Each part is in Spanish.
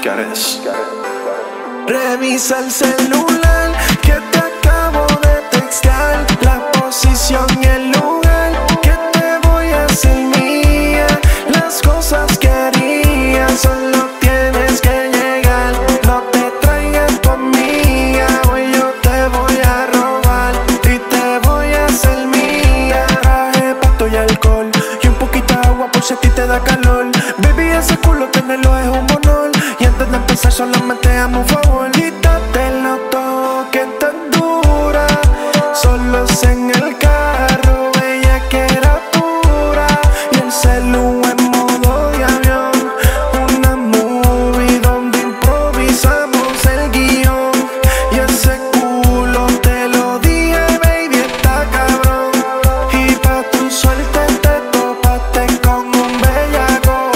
Gares. Revisa el celular que te acabo de textear, la posición y el lugar que te voy a hacer mía. Las cosas que haría, solo tienes que llegar. No te traigas tu amiga, hoy yo te voy a robar y te voy a hacer mía. Traje pasto y alcohol y un poquito de agua por si a ti te da calor. Baby, ese culo tenerlo es un honor, y antes de empezar solamente amo un favor. Quítatelo todo que tan dura, solos en el carro, ella que era pura, y el celu en modo de avión. Una movie donde improvisamos el guión, y ese culo te lo dije, baby, está cabrón. Y pa' tu suerte te topaste con un bellaco,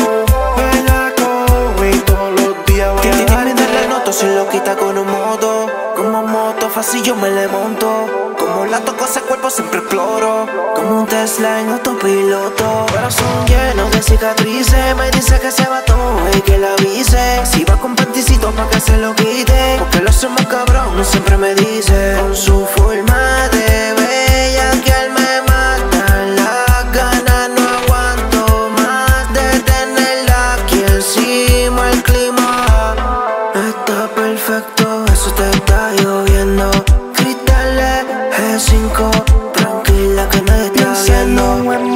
y todos los días voy a darte. Se lo quita con un modo, como moto fácil yo me le monto. Como la toco ese cuerpo siempre exploro, como un Tesla en autopiloto. Corazón lleno de cicatrices, me dice que se va todo y que la avise. Si va con panticito pa' que se lo quite, porque lo hacemos cabrón, no siempre me dice. Con su forma de bella que él me mata las ganas, no aguanto más de tenerla aquí encima. El clima está perfecto, eso te está lloviendo. Cristales G5, tranquila que nadie está viendo.